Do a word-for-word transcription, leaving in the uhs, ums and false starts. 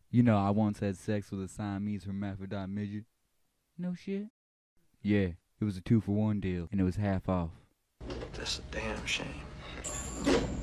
You know, I once had sex with a Siamese hermaphrodite midget. No shit? Yeah, it was a two for one deal, and it was half off. That's a damn shame.